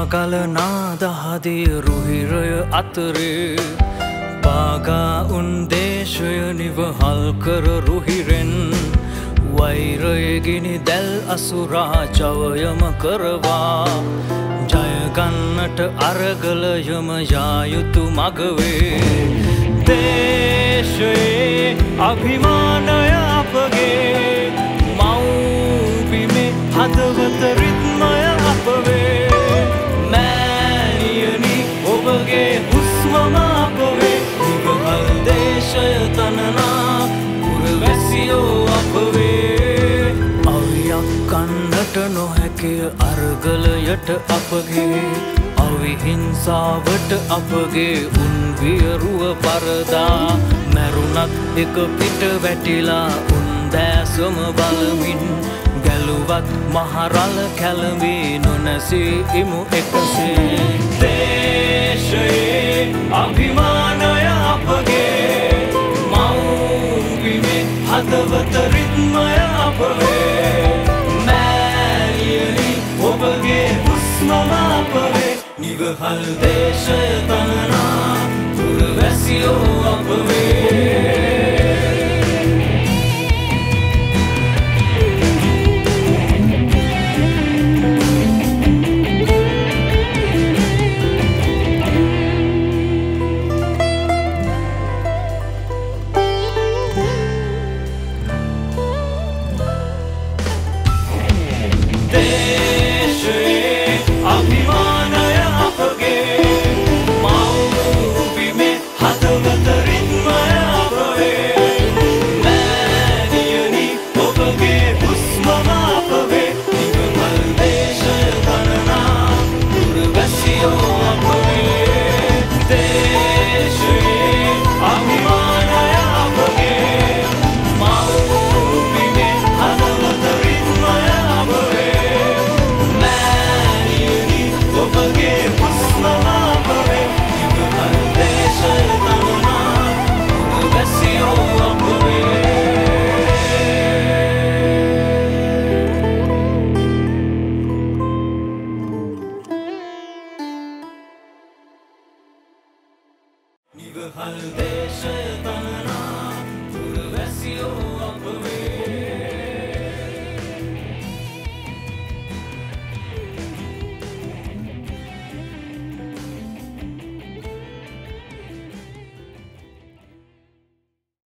ගලනාදහදී රුහිරය අතරේ බාගා උන් දේශය නිවහල් කර රුහිරෙන් වෛරය ගිනි දැල් අසුරා ජවයම කරවා ජයගන්නට අරගලයම යායුතු මගවේ දේශයේ අභිමානය අපගේ මව්බිමේ හදවත රිද්මය අපවේ මෑණියනි ඔබගේ හුස්මම අපවේ නිවහල් දේශය තනනා පුරවැසියෝ අපවේ අවියක් කන්නට නොහැකිය අරගලයට අපගේ අවිහිංසාවට අපගේ උන් වියරුව පරදා මැරුණත් එක පිට වැටිලා උන් දැසම බලමින් ගැලුවත් මහරල කැළඹී නොනැසී ඉමු එකසේ දේශයේ අභිමානය අපගේ මව්බිමේ හදවත රිද්මය අපවේ මෑණියනි ඔබගේ හුස්මම අපවේ නිවහල් දේශය තනනා පුරවැසියෝ අපවේ